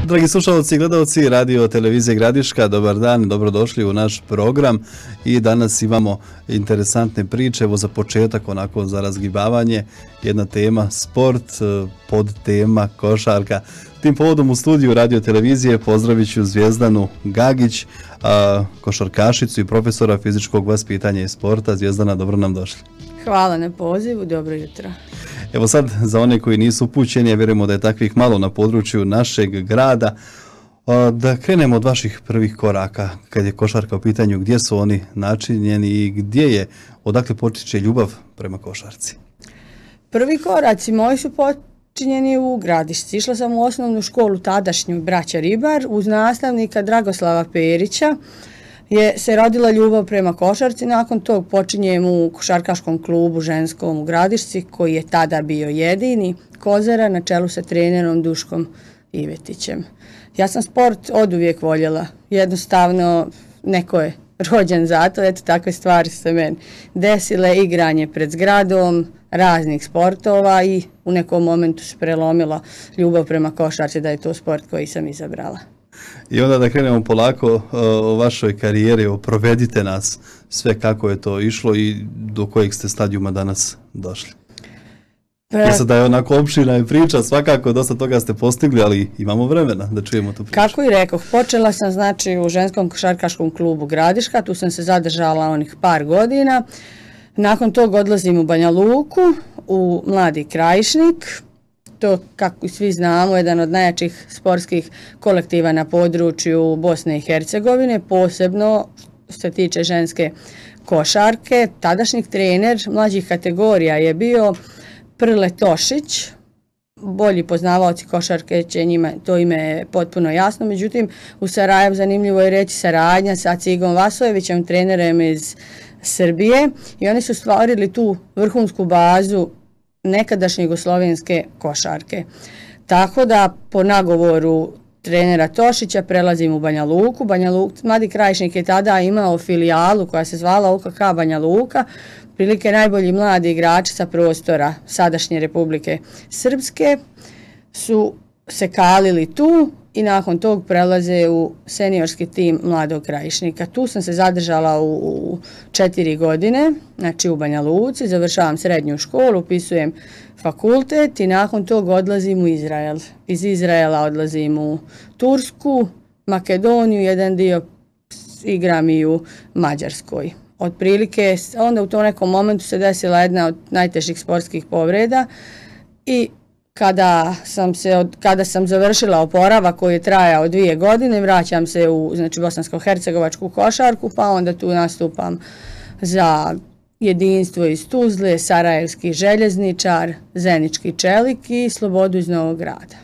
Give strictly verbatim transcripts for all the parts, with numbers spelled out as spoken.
Dragi slušalci i gledalci Radio Televizije Gradiška, dobar dan, dobrodošli u naš program i danas imamo interesantne priče, evo za početak onako za razgibavanje, jedna tema sport, pod tema košarka. Tim povodom u studiju Radio Televizije pozdravit ću Zvijezdanu Gagić, košarkašicu i profesora fizičkog vaspitanja i sporta. Zvijezdana, dobro nam došli. Hvala na pozivu, dobro jutro. Evo sad, za one koji nisu upućeni, ja vjerujemo da je takvih malo na području našeg grada, da krenemo od vaših prvih koraka kad je košarka u pitanju, gdje su oni načinjeni i gdje je, odakle počinje ljubav prema košarci? Prvi koraci moji su počinjeni u Gradišci. Išla sam u osnovnu školu tadašnju Braća Ribar uz nastavnika Dragoslava Perića. Je se rodila ljubav prema košarci, nakon tog počinjem u košarkaškom klubu ženskom u Gradišci, koji je tada bio jedini, Kozara, na čelu sa trenerom Duškom Ivetićem. Ja sam sport oduvijek voljela, jednostavno neko je rođen za to, eto takve stvari su se meni desile, igranje pred zgradom, raznih sportova i u nekom momentu se prelomila ljubav prema košarci da je to sport koji sam izabrala. I onda da krenemo polako o vašoj karijeri, provedite nas sve kako je to išlo i do kojeg ste stadijuma danas došli. Pre... Mislim da je onako opširna i priča, svakako dosta toga ste postigli, ali imamo vremena da čujemo tu priču. Kako i rekoh, počela sam znači u ženskom košarkaškom klubu Gradiška, tu sam se zadržala onih par godina. Nakon tog odlazim u Banja Luku, u Mladi Krajišnik. To, kako svi znamo, jedan od najjačih sportskih kolektiva na području Bosne i Hercegovine, posebno što se tiče ženske košarke. Tadašnji trener mlađih kategorija je bio Prle Tošić. Bolji poznavaoci košarke će njima to ime potpuno jasno, međutim u Sarajevu zanimljivo je reći saradnja sa Cigom Vasojevićem, trenerem iz Srbije, i oni su stvorili tu vrhunsku bazu nekadašnje jugoslovenske košarke. Tako da po nagovoru trenera Tošića prelazim u Banja Luku. Banja Luka, Mladi Krajišnik je tada imao filijalu koja se zvala U K K Banja Luka, prilike najbolji mladi igrači sa prostora sadašnje Republike Srpske su se kalili tu i nakon tog prelaze u seniorski tim Mladog Krajišnika. Tu sam se zadržala u, u četiri godine, znači u Banja Luci, završavam srednju školu, upisujem fakultet i nakon tog odlazim u Izrael. Iz Izraela odlazim u Tursku, Makedoniju, jedan dio igram i u Mađarskoj. Otprilike, onda u tom nekom momentu se desila jedna od najtežih sportskih povreda i Kada sam, se od, kada sam završila oporavak koji je trajao dvije godine, vraćam se u znači, bosansko-hercegovačku košarku, pa onda tu nastupam za Jedinstvo iz Tuzle, Sarajevski željezničar, Zenički čelik i Slobodu iz Novog Grada.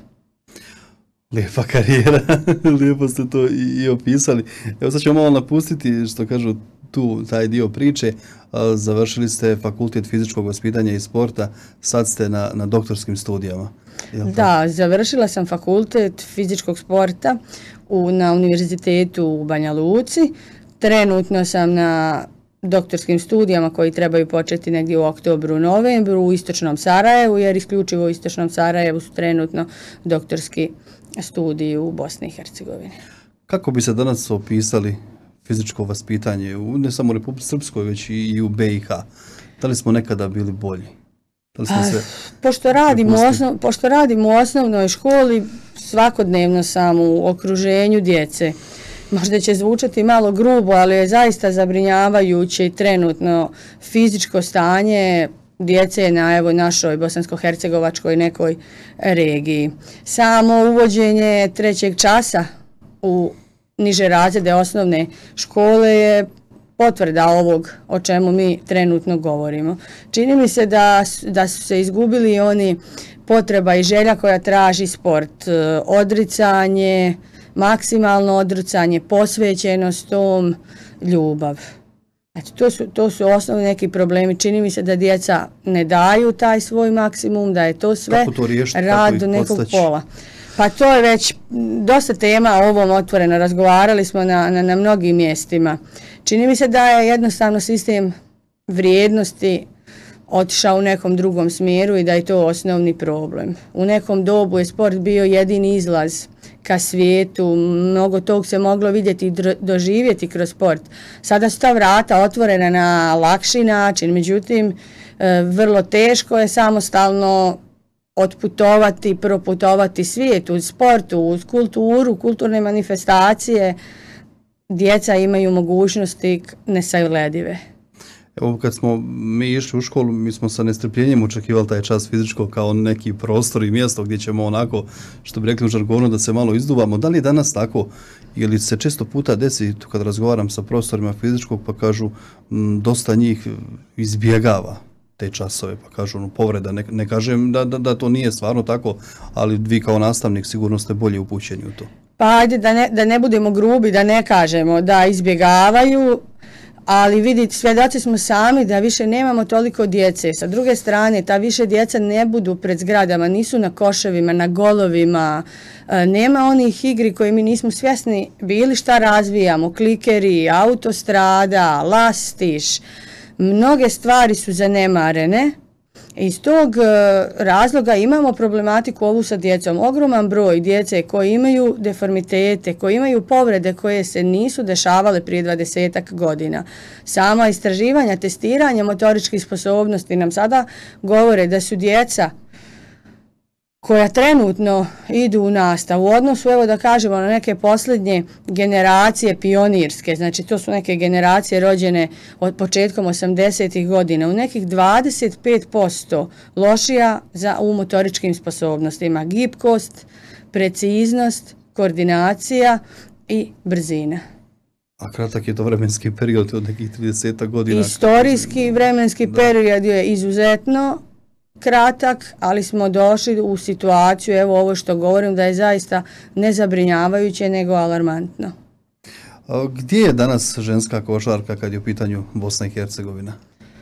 Lijepa karijera, lijepo ste to i, i opisali. Evo sad ćemo malo napustiti, što kažu tu, taj dio priče. Završili ste fakultet fizičkog vaspitanja i sporta, sad ste na, na doktorskim studijama. Da, završila sam fakultet fizičkog sporta u, na univerzitetu u Banja Luci. Trenutno sam na doktorskim studijama koji trebaju početi negdje u oktobru, novembru u Istočnom Sarajevu, jer isključivo u Istočnom Sarajevu su trenutno doktorski studiji u Bosni i Hercegovini. Kako bi se danas opisali fizičko vaspitanje, ne samo u Republici Srpskoj, već i u B i H? Da li smo nekada bili bolji? Da li smo se pošto, radim osnov, pošto radim u osnovnoj školi, svakodnevno sam u okruženju djece. Možda će zvučati malo grubo, ali je zaista zabrinjavajuće i trenutno fizičko stanje djece na evo, našoj bosansko-hercegovačkoj nekoj regiji. Samo uvođenje trećeg časa u niže razrede osnovne škole je potvrda ovog o čemu mi trenutno govorimo. Čini mi se da, da su se izgubili oni potreba i želja koja traži sport, odricanje, maksimalno odricanje, posvećenost tom, ljubav. Eto, to su, to su osnovni neki problemi. Čini mi se da djeca ne daju taj svoj maksimum, da je to sve to riješiti, rad do nekog pola. Pa to je već dosta tema o ovom otvoreno. Razgovarali smo na, na, na mnogim mjestima. Čini mi se da je jednostavno sistem vrijednosti otišao u nekom drugom smjeru i da je to osnovni problem. U nekom dobu je sport bio jedini izlaz ka svijetu, mnogo tog se moglo vidjeti i doživjeti kroz sport. Sada su ta vrata otvorena na lakši način, međutim, vrlo teško je samostalno otputovati, proputovati svijet uz sport, uz kulturu, kulturne manifestacije. Djeca imaju mogućnosti nesagledive. Evo kad smo mi išli u školu, mi smo sa nestrpljenjem očekivali taj čas fizičko kao neki prostor i mjesto gdje ćemo onako, što bi rekli u žargonu, da se malo izduvamo. Da li je danas tako ili se često puta desi kad razgovaram sa profesorima fizičkog pa kažu m, dosta njih izbjegava te časove, pa kažu ono, povreda, ne, ne kažem da, da, da to nije stvarno tako, ali vi kao nastavnik sigurno ste bolje upućeni u to. Pa ajde da ne, da ne budemo grubi, da ne kažemo da izbjegavaju, ali vidite, svjedoci smo sami da više nemamo toliko djece. Sa druge strane, ta više djeca ne budu pred zgradama, nisu na koševima, na golovima, nema onih igri koje mi nismo svjesni bili šta razvijamo, klikeri, autostrada, lastiš, mnoge stvari su zanemarene. Iz tog razloga imamo problematiku ovu sa djecom. Ogroman broj djece koji imaju deformitete, koji imaju povrede koje se nisu dešavale prije dvadesetak godina. Sama istraživanja, testiranja motoričkih sposobnosti nam sada govore da su djeca koja trenutno idu u nastavu, u odnosu, evo da kažemo, na neke posljednje generacije pionirske, znači to su neke generacije rođene od početkom osamdesetih godina, u nekih dvadeset pet posto lošija za, u motoričkim sposobnostima, gibkost, preciznost, koordinacija i brzina. A kratak je to vremenski period od nekih trideset godina? Istorijski vremenski da. period je izuzetno kratak, ali smo došli u situaciju, evo ovo što govorim, da je zaista ne zabrinjavajuće, nego alarmantno. A gdje je danas ženska košarka kad je u pitanju Bosna i Hercegovina?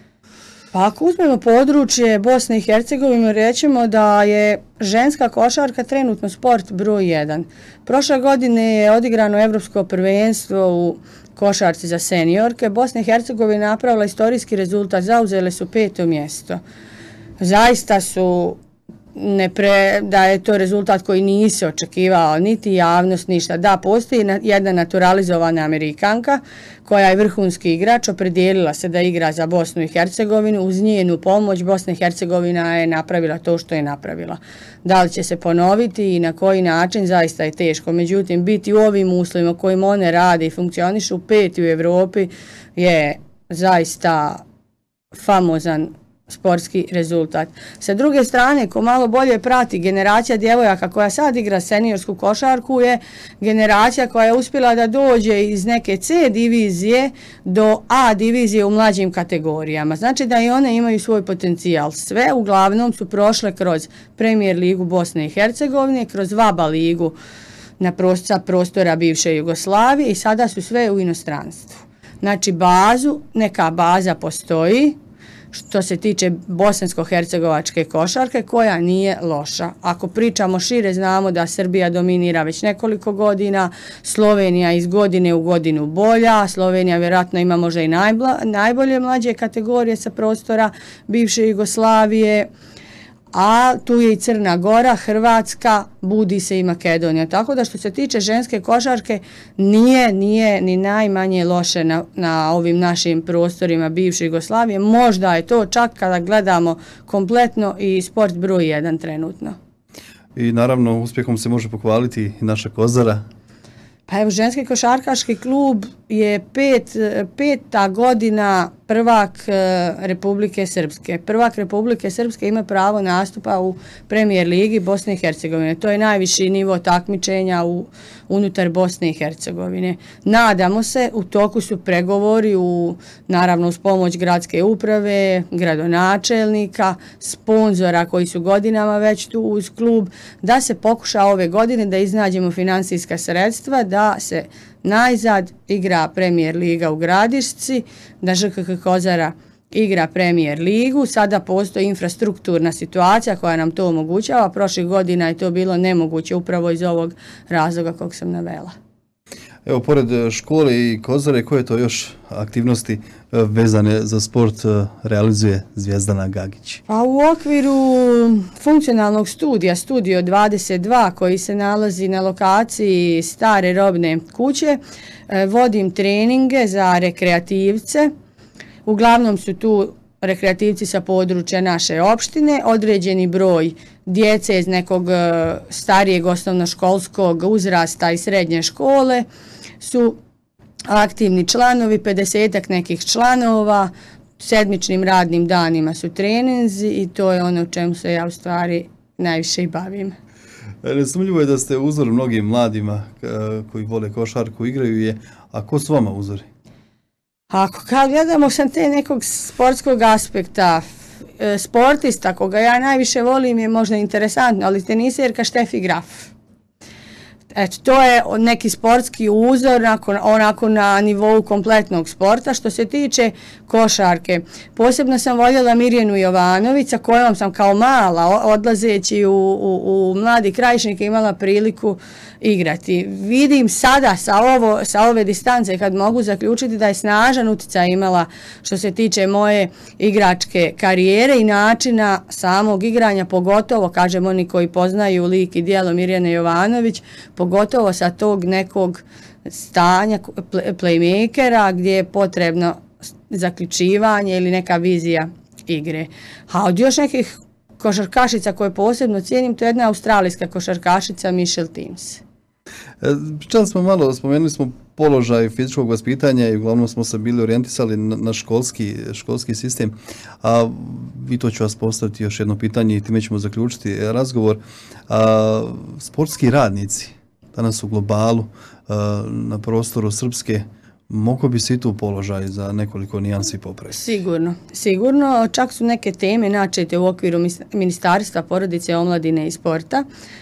Pa ako uzmemo područje Bosne i Hercegovine, rećemo da je ženska košarka trenutno sport broj jedan. Prošle godine je odigrano evropsko prvenstvo u košarci za seniorke. Bosna i Hercegovina napravila istorijski rezultat, zauzele su peto mjesto. Zaista su ne pre, da je to rezultat koji nisi očekivao, niti javnost, ništa. Da, postoji jedna naturalizovana Amerikanka koja je vrhunski igrač, opredijelila se da igra za Bosnu i Hercegovinu. Uz njenu pomoć Bosna i Hercegovina je napravila to što je napravila. Da li će se ponoviti i na koji način, zaista je teško. Međutim, biti u ovim uslovima kojim one rade i funkcionišu peti u Evropi je zaista famozan sportski rezultat. Sa druge strane, ko malo bolje prati, generacija djevojaka koja sad igra seniorsku košarku je generacija koja je uspjela da dođe iz neke C divizije do A divizije u mlađim kategorijama. Znači da i one imaju svoj potencijal. Sve uglavnom su prošle kroz Premier ligu Bosne i Hercegovine, kroz VABA ligu na prostora, prostora bivše Jugoslavije i sada su sve u inostranstvu. Znači bazu, neka baza postoji, što se tiče bosansko-hercegovačke košarke, koja nije loša. Ako pričamo šire, znamo da Srbija dominira već nekoliko godina, Slovenija iz godine u godinu bolja, Slovenija vjerojatno ima možda i najbla, najbolje mlađe kategorije sa prostora bivše Jugoslavije, a tu je i Crna Gora, Hrvatska, budi se i Makedonija. Tako da što se tiče ženske košarke, nije, nije ni najmanje loše na, na ovim našim prostorima bivše Jugoslavije. Možda je to čak kada gledamo kompletno i sport broj jedan trenutno. I naravno uspjehom se može pohvaliti i naša Kozara. Pa evo, ženski košarkaški klub je pet, peta godina prvak Republike Srpske. Prvak Republike Srpske ima pravo nastupa u Premier ligi Bosne i Hercegovine. To je najviši nivo takmičenja u, unutar Bosne i Hercegovine. Nadamo se, u toku su pregovori, u, naravno uz pomoć gradske uprave, gradonačelnika, sponzora koji su godinama već tu uz klub, da se pokuša ove godine da iznađemo finansijska sredstva, da se najzad igra Premier liga u Gradišci, da Ž K K Kozara igra Premier ligu. Sada postoji infrastrukturna situacija koja nam to omogućava. Prošlih godina je to bilo nemoguće upravo iz ovog razloga kog sam navela. Evo, pored škole i Kozare, koje to još aktivnosti vezane za sport realizuje Zvjezdana Gagić? Pa u okviru funkcionalnog studija, Studio dvadeset dva, koji se nalazi na lokaciji stare robne kuće, vodim treninge za rekreativce. Uglavnom su tu rekreativci sa područja naše opštine, određeni broj djece iz nekog starijeg osnovnoškolskog uzrasta i srednje škole su aktivni članovi, pedesetak nekih članova, sedmičnim radnim danima su treninzi i to je ono u čemu se ja u stvari najviše i bavim. Nesumnjivo je da ste uzor mnogim mladima koji vole košarku, igraju je, a ko su vama uzori? Ako kad gledamo sa te nekog sportskog aspekta, sportista koga ja najviše volim je možda interesantno, ali teniserka Steffi Graf. Eto, to je neki sportski uzor onako, onako na nivou kompletnog sporta. Što se tiče košarke, posebno sam voljela Mirjanu Jovanović, sa kojom sam kao mala odlazeći u, u, u Mladi Krajišnik imala priliku igrati. Vidim sada sa, ovo, sa ove distance kad mogu zaključiti da je snažan utjecaj imala što se tiče moje igračke karijere i načina samog igranja, pogotovo, kažem, oni koji poznaju lik i djelo Mirjane Jovanović, pogotovo sa tog nekog stanja playmakera gdje je potrebno zaključivanje ili neka vizija igre. A od još nekih košarkašica koje posebno cijenim, to je jedna australijska košarkašica Michelle Teams. Pričali smo malo, spomenuli smo položaj fizičkog vaspitanja i uglavnom smo se bili orijentisali na, na školski, školski sistem, a vi to ću vas postaviti još jedno pitanje i time ćemo zaključiti razgovor. A, sportski radnici danas u globalu a, na prostoru Srpske mogu bi se i tu položaj za nekoliko nijansi popraviti? Sigurno, sigurno. Čak su neke teme načete u okviru Ministarstva porodice, omladine i sporta.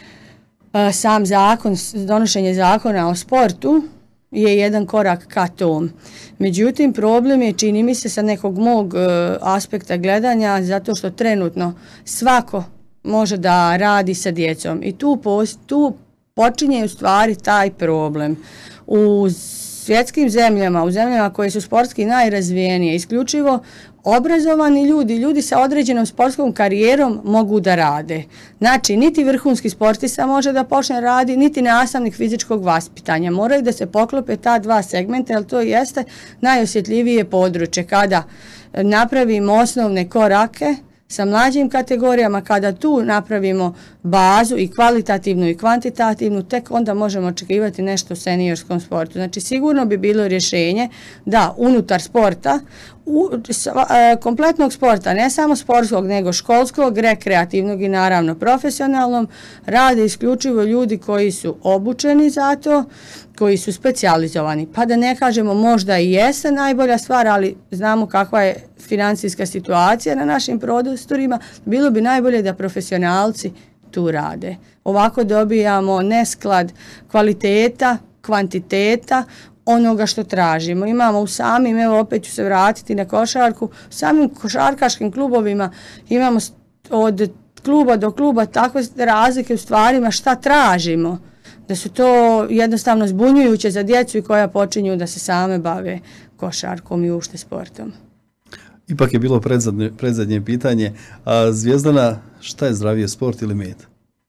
Sam zakon, donošenje zakona o sportu je jedan korak ka tom. Međutim, problem je, čini mi se, sa nekog mog aspekta gledanja, zato što trenutno svako može da radi sa djecom i tu, tu počinje u stvari taj problem. U svjetskim zemljama, u zemljama koje su sportski najrazvijenije, isključivo obrazovani ljudi, ljudi sa određenom sportskom karijerom mogu da rade. Znači, niti vrhunski sportista može da počne radi, niti nastavnik fizičkog vaspitanja. Moraju da se poklope ta dva segmenta, jer to jeste najosjetljivije područje. Kada napravimo osnovne korake sa mlađim kategorijama, kada tu napravimo bazu i kvalitativnu i kvantitativnu, tek onda možemo očekivati nešto u seniorskom sportu. Znači, sigurno bi bilo rješenje da unutar sporta, u, e, kompletnog sporta, ne samo sportskog, nego školskog, rekreativnog i naravno profesionalnom, rade isključivo ljudi koji su obučeni za to, koji su specijalizovani. Pa da ne kažemo, možda i jeste najbolja stvar, ali znamo kakva je financijska situacija na našim prostorima, bilo bi najbolje da profesionalci tu rade. Ovako dobijamo nesklad kvaliteta, kvantiteta, onoga što tražimo. Imamo u samim, evo opet ću se vratiti na košarku, u samim košarkaškim klubovima imamo od kluba do kluba takve razlike u stvarima šta tražimo, da su to jednostavno zbunjujuće za djecu i koja počinju da se same bave košarkom i uopšte sportom. Ipak je bilo predzadnje, predzadnje pitanje, a Zvjezdana, šta je zdravije, sport ili med?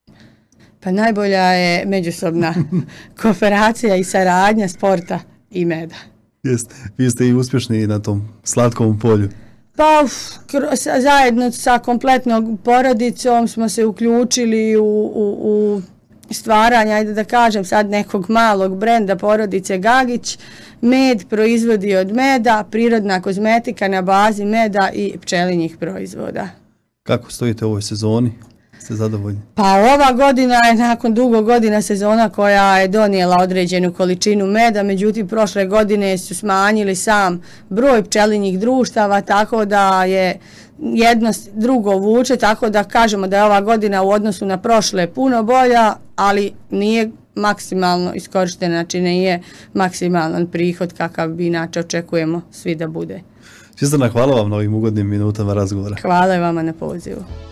Pa najbolja je međusobna kooperacija i saradnja sporta i meda. Jest, vi ste i uspješni na tom slatkom polju. Pa zajedno sa kompletnom porodicom smo se uključili u, u, u stvaranje, ajde da kažem sad, nekog malog brenda porodice Gagić. Med proizvodi od meda, prirodna kozmetika na bazi meda i pčelinjih proizvoda. Kako stojite u ovoj sezoni? Ste zadovoljni? Pa ova godina je nakon dugo godina sezona koja je donijela određenu količinu meda, međutim prošle godine su smanjili sam broj pčelinjih društava, tako da je jedno drugo vuče, tako da kažemo da je ova godina u odnosu na prošle puno bolja, ali nije maksimalno iskorištena, znači nije maksimalan prihod kakav bi inače očekujemo svi da bude. Zvjezdana, hvala vam na ovim ugodnim minutama razgovora. Hvala vama na pozivu.